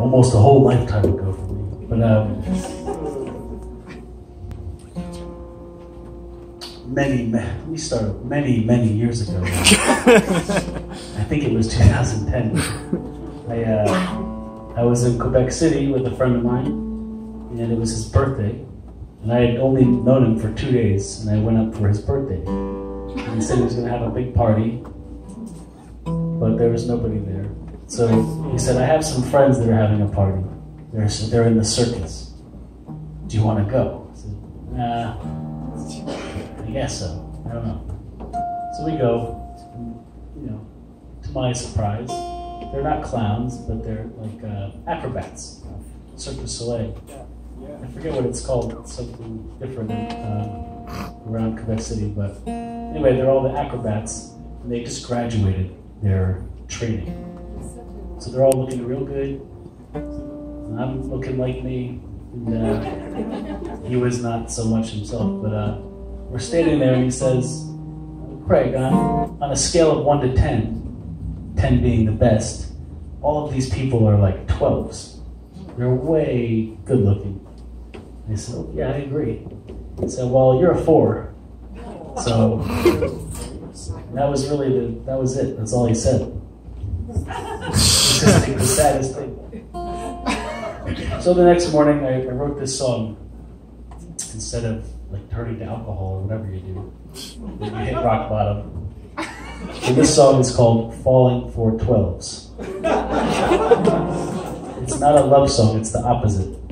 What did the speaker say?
almost a whole lifetime ago for me. But many years ago. I think it was 2010. I was in Quebec City with a friend of mine, and it was his birthday. And I had only known him for 2 days, and I went up for his birthday. And he said he was going to have a big party, but there was nobody there. So he said, I have some friends that are having a party. They're in the circus. Do you want to go? I said, nah, I guess so. I don't know. So we go, and, you know, to my surprise, they're not clowns, but they're like acrobats, Cirque du Soleil. I forget what it's called. It's something different around Quebec City, but anyway, they're all the acrobats, and they just graduated their training. So they're all looking real good, and I'm looking like me, and he was not so much himself, but we're standing there, and he says, Craig, on a scale of 1 to 10, 10 being the best, all of these people are like 12s. They're way good looking. I said, oh, yeah, I agree. He said, well, you're a 4. So that was really that was it. That's all he said. It's just like the saddest thing. So the next morning, I wrote this song. Instead of like turning to alcohol or whatever you do, when you hit rock bottom. And this song is called Falling for 12s. It's not a love song, it's the opposite.